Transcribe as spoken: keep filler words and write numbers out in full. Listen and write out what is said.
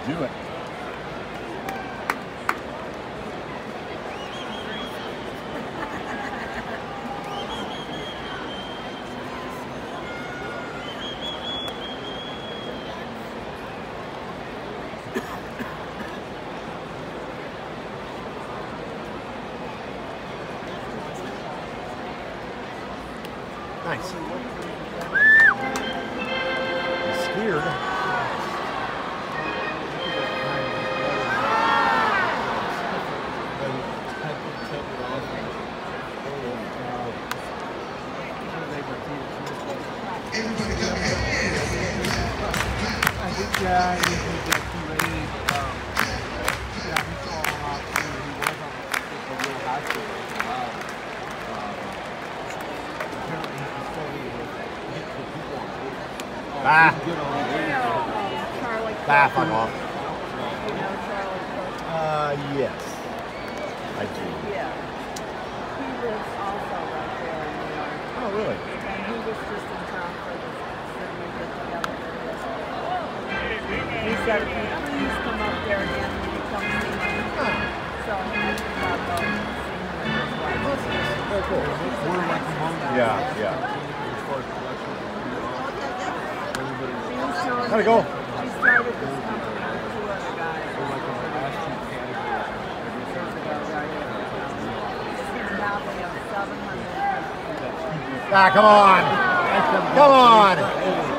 do it. Nice. He's scared. I think yeah, he was like too late. Um, yeah, he saw him out too. He was on a real high school for a while. Um, apparently he was struggling with getting the people on board. Oh, Ah. he's good on the You know, um, Charlie Ah, Cook. fuck off. You know Charlie Cook? Uh, yes. I do. Yeah. He lives also right there in New York. Oh, really? And he was just in town for this city we get together for this. He said if he, he's come up there again when he comes see me. So I think I'll go see him and his wife. Very cool. We're like among the Yeah, yeah. as far as production. Everybody How'd it go? He started this company with two other guys. we're like on the last two categories. Years ago, right? Now they have seven hundred. Ah, come on. Come on.